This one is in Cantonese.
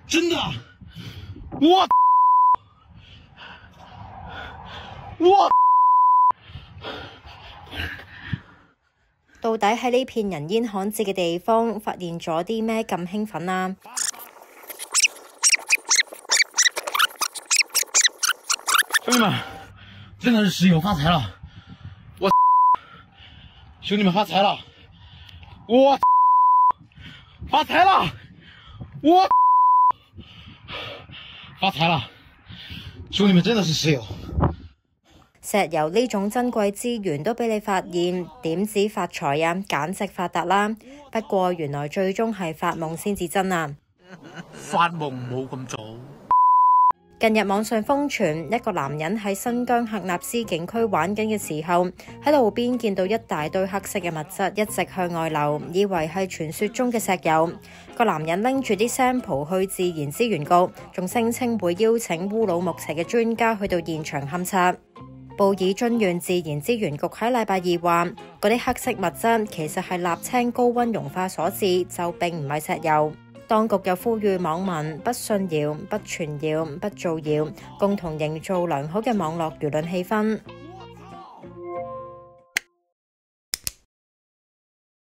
真的，我到底喺呢片人煙罕至嘅地方發現咗啲咩咁興奮啊？ 兄弟們，真的是石油發財了！我兄弟們發財了！我發財了！我發財了！兄弟們真的是石油！ 石油呢種珍貴資源都俾你發現，點止發財啊，簡直發達啦！不過原來最終係發夢先至真啊！ 發夢冇咁早。 近日網上瘋傳一個男人喺新疆喀納斯景區玩緊嘅時候，喺路邊見到一大堆黑色嘅物質一直向外流，以為係傳說中嘅石油。個男人拎住啲 sample 去自然資源局，仲聲稱會邀請烏魯木齊嘅專家去到現場勘測。布爾津縣自然資源局喺禮拜二話，嗰啲黑色物質其實係瀝青高溫溶化所致，就並唔係石油。當局又呼籲網民不信謠、不傳謠、不造謠，共同營造良好嘅網絡輿論氣氛。